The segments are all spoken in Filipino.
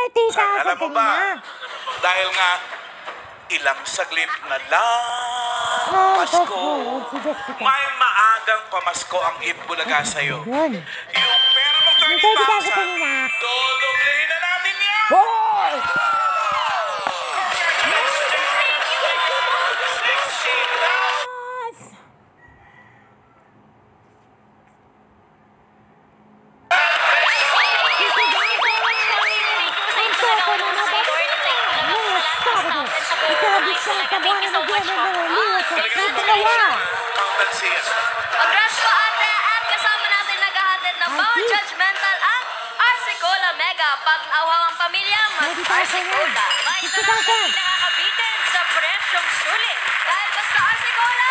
tita, Alam mo ba, dahil nga ilang saglit na lang Pasko, may maagang pamasko ang Bulaga sa'yo. Yung pera mong 30,000, dodoblehin na natin yan! Hoy! Congrats po ate at kasama natin naghahatid ng Bawal Judgemental ang Arsicola Mega. Pag-awhaw ang pamilya, mag-Arsicola. May isa lang kami nakakabitin sa presyong sulit. Dahil basta Arsicola,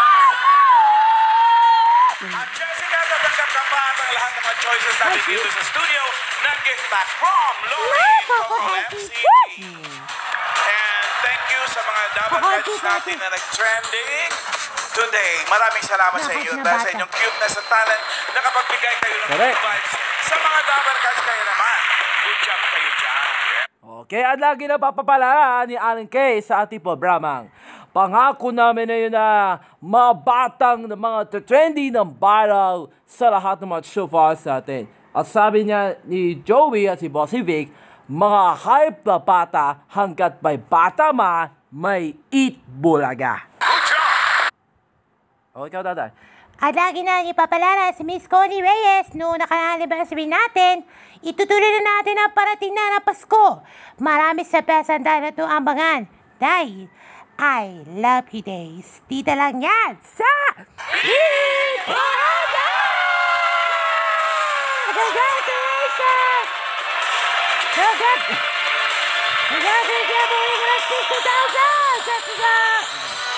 At Jessica, tatanggap ka pa at ang lahat ng mga choices natin dito sa studio ng gift pack from Lori from MCT. And thank you sa mga dapat gadgets natin na nag-trending today. Maraming salamat sa inyo dahil sa inyong cuteness at talent nakapagbigay kayo ng good vibes sa mga dapat gadgets kayo naman. Good job kayo dyan. Okay, at lagi na papapala ni Alan Kay sa ating programang. Pangako namin na yun na mabatang na mga trendy ng viral sa lahat ng mga showfans natin. At sabi niya ni Joey at si Bossy Vic, mga hype na bata hanggat may bata man, may eat Bulaga. O, ikaw tatay. At lagi na ipapalala si Miss Connie Reyes noong nakalibasimin natin, itutuloy na natin ang parating na Pasko. Marami sa pesandaan na ito ambangan. Dahil I love you days. Dito lang yan sa Bulaga! Congratulations! Congratulations! 60,000! Jessica!